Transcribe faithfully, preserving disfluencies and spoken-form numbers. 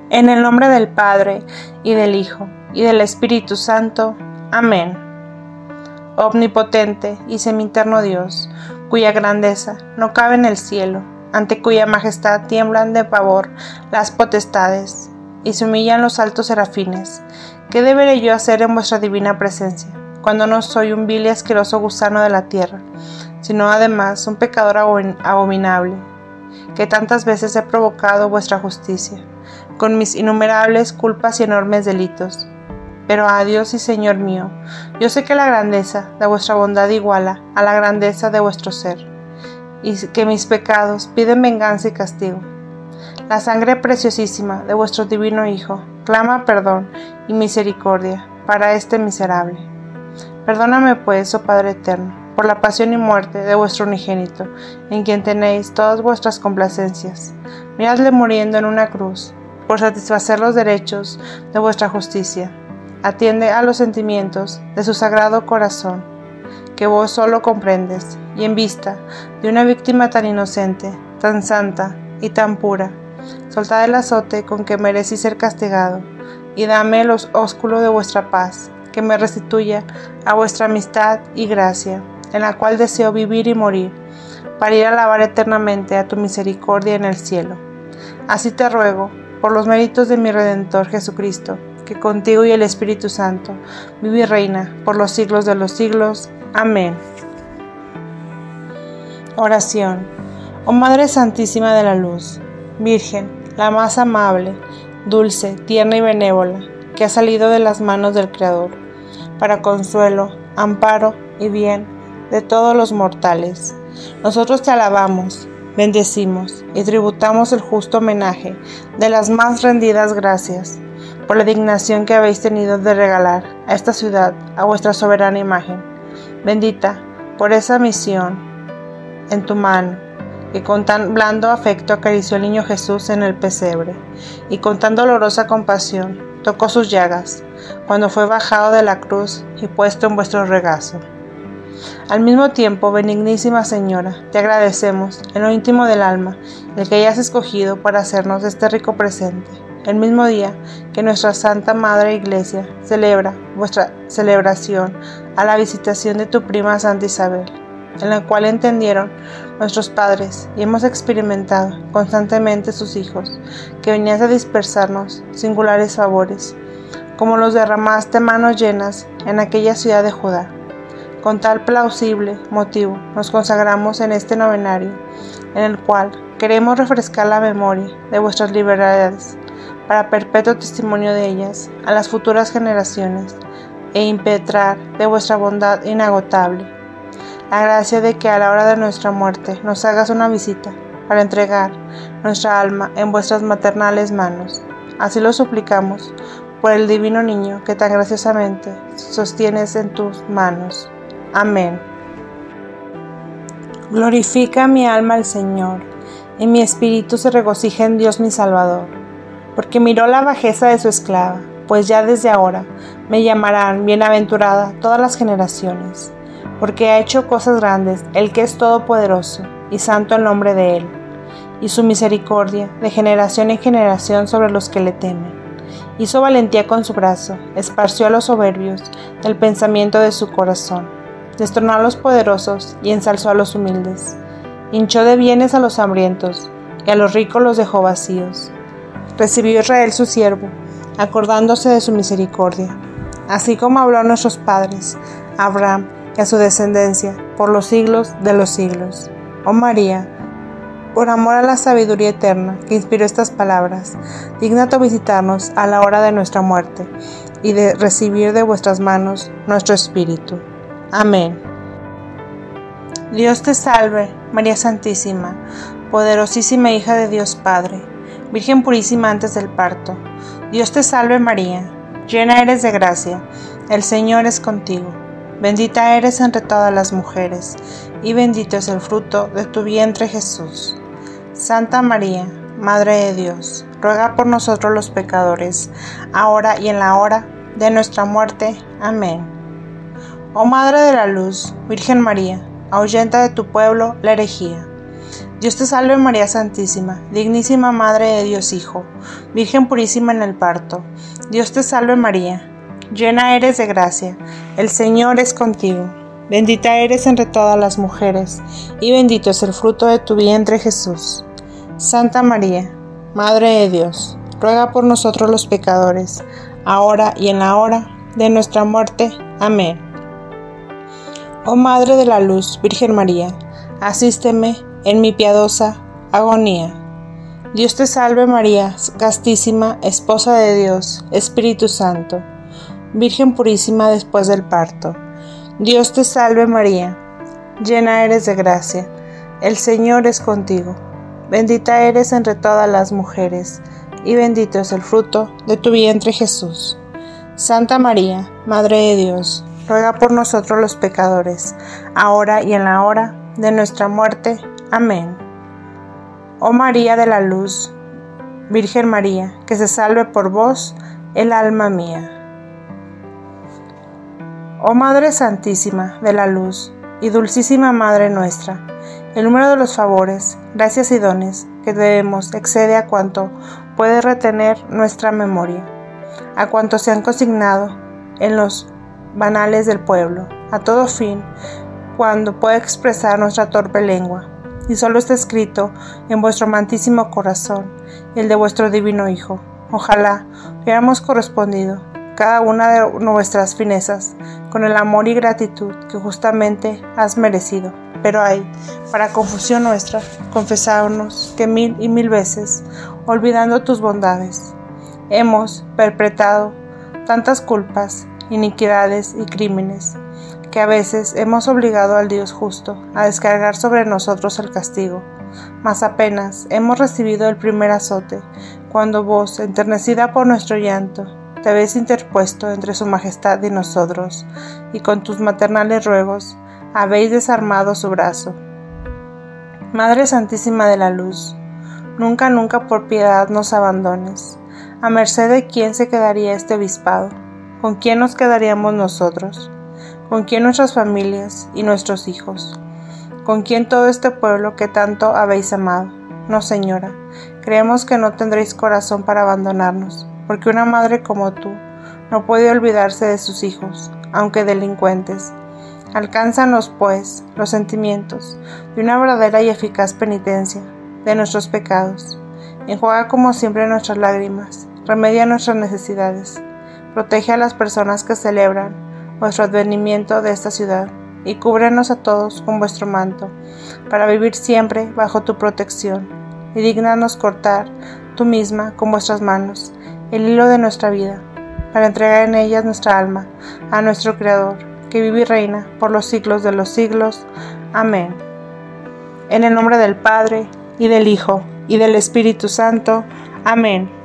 En el nombre del Padre, y del Hijo, y del Espíritu Santo. Amén. Omnipotente y sempiterno Dios, cuya grandeza no cabe en el cielo, ante cuya majestad tiemblan de pavor las potestades, y se humillan los altos serafines, ¿qué deberé yo hacer en vuestra divina presencia, cuando no soy un vil y asqueroso gusano de la tierra, sino además un pecador abominable, que tantas veces he provocado vuestra justicia, con mis innumerables culpas y enormes delitos? Pero a Dios y Señor mío, yo sé que la grandeza de vuestra bondad iguala a la grandeza de vuestro ser, y que mis pecados piden venganza y castigo. La sangre preciosísima de vuestro divino Hijo clama perdón y misericordia para este miserable. Perdóname pues, oh Padre eterno, por la pasión y muerte de vuestro unigénito, en quien tenéis todas vuestras complacencias. Miradle muriendo en una cruz, por satisfacer los derechos de vuestra justicia. Atiende a los sentimientos de su sagrado corazón, que vos solo comprendes, y en vista de una víctima tan inocente, tan santa y tan pura, soltad el azote con que merecí ser castigado, y dame el ósculo de vuestra paz, que me restituya a vuestra amistad y gracia, en la cual deseo vivir y morir, para ir a alabar eternamente a tu misericordia en el cielo. Así te ruego, por los méritos de mi Redentor Jesucristo, que contigo y el Espíritu Santo vive y reina por los siglos de los siglos. Amén. Oración. Oh Madre Santísima de la Luz, Virgen, la más amable, dulce, tierna y benévola, que ha salido de las manos del Creador, para consuelo, amparo y bien de todos los mortales, nosotros te alabamos, bendecimos y tributamos el justo homenaje de las más rendidas gracias por la dignación que habéis tenido de regalar a esta ciudad a vuestra soberana imagen, bendita por esa misión en tu mano, que con tan blando afecto acarició al niño Jesús en el pesebre, y con tan dolorosa compasión tocó sus llagas, cuando fue bajado de la cruz y puesto en vuestro regazo. Al mismo tiempo, benignísima Señora, te agradecemos en lo íntimo del alma el que hayas escogido para hacernos este rico presente, el mismo día que nuestra Santa Madre Iglesia celebra vuestra celebración a la visitación de tu prima Santa Isabel, en la cual entendieron nuestros padres y hemos experimentado constantemente sus hijos, que venías a dispersarnos singulares favores, como los derramaste manos llenas en aquella ciudad de Judá. Con tal plausible motivo nos consagramos en este novenario, en el cual queremos refrescar la memoria de vuestras libertades, para perpetuo testimonio de ellas a las futuras generaciones, e impetrar de vuestra bondad inagotable la gracia de que a la hora de nuestra muerte nos hagas una visita, para entregar nuestra alma en vuestras maternales manos. Así lo suplicamos por el divino niño que tan graciosamente sostienes en tus manos. Amén. Glorifica mi alma al Señor, y mi espíritu se regocija en Dios mi Salvador, porque miró la bajeza de su esclava, pues ya desde ahora me llamarán bienaventurada todas las generaciones, porque ha hecho cosas grandes el que es todopoderoso, y santo el nombre de él, y su misericordia de generación en generación sobre los que le temen. Hizo valentía con su brazo, esparció a los soberbios del pensamiento de su corazón. Destronó a los poderosos y ensalzó a los humildes. Hinchó de bienes a los hambrientos, y a los ricos los dejó vacíos. Recibió Israel su siervo, acordándose de su misericordia, así como habló a nuestros padres, a Abraham y a su descendencia, por los siglos de los siglos. Oh María, por amor a la sabiduría eterna que inspiró estas palabras, dígnate visitarnos a la hora de nuestra muerte, y de recibir de vuestras manos nuestro espíritu. Amén. Dios te salve, María Santísima, poderosísima hija de Dios Padre, Virgen purísima antes del parto. Dios te salve María, llena eres de gracia, el Señor es contigo. Bendita eres entre todas las mujeres, y bendito es el fruto de tu vientre Jesús. Santa María, Madre de Dios, ruega por nosotros los pecadores, ahora y en la hora de nuestra muerte. Amén. Oh Madre de la Luz, Virgen María, ahuyenta de tu pueblo la herejía. Dios te salve María Santísima, dignísima Madre de Dios Hijo, Virgen purísima en el parto. Dios te salve María, llena eres de gracia, el Señor es contigo. Bendita eres entre todas las mujeres, y bendito es el fruto de tu vientre Jesús. Santa María, Madre de Dios, ruega por nosotros los pecadores, ahora y en la hora de nuestra muerte. Amén. Oh Madre de la Luz, Virgen María, asísteme en mi piadosa agonía. Dios te salve María, castísima, esposa de Dios, Espíritu Santo, Virgen purísima después del parto. Dios te salve María, llena eres de gracia, el Señor es contigo. Bendita eres entre todas las mujeres, y bendito es el fruto de tu vientre Jesús. Santa María, Madre de Dios, ruega por nosotros los pecadores, ahora y en la hora de nuestra muerte. Amén. Oh María de la Luz, Virgen María, que se salve por vos el alma mía. Oh Madre Santísima de la Luz y Dulcísima Madre nuestra, el número de los favores, gracias y dones que debemos excede a cuanto puede retener nuestra memoria, a cuanto se han consignado en los banales del pueblo, a todo fin, cuando puede expresar nuestra torpe lengua, y solo está escrito en vuestro amantísimo corazón, el de vuestro divino Hijo. Ojalá hubiéramos correspondido cada una de nuestras finezas con el amor y gratitud que justamente has merecido. Pero ay, para confusión nuestra, confesarnos que mil y mil veces, olvidando tus bondades, hemos perpetrado tantas culpas, iniquidades y crímenes, que a veces hemos obligado al Dios justo a descargar sobre nosotros el castigo, mas apenas hemos recibido el primer azote, cuando vos, enternecida por nuestro llanto, te habéis interpuesto entre su majestad y nosotros, y con tus maternales ruegos habéis desarmado su brazo. Madre Santísima de la Luz, nunca, nunca por piedad nos abandones. ¿A merced de quién se quedaría este obispado? ¿Con quién nos quedaríamos nosotros? ¿Con quién nuestras familias y nuestros hijos? ¿Con quién todo este pueblo que tanto habéis amado? No, Señora, creemos que no tendréis corazón para abandonarnos, porque una madre como tú no puede olvidarse de sus hijos, aunque delincuentes. Alcánzanos, pues, los sentimientos de una verdadera y eficaz penitencia de nuestros pecados. Enjuaga como siempre nuestras lágrimas, remedia nuestras necesidades, protege a las personas que celebran vuestro advenimiento de esta ciudad, y cúbrenos a todos con vuestro manto, para vivir siempre bajo tu protección, y dígnanos cortar tú misma con vuestras manos el hilo de nuestra vida, para entregar en ellas nuestra alma a nuestro Creador, que vive y reina por los siglos de los siglos. Amén. En el nombre del Padre, y del Hijo, y del Espíritu Santo. Amén.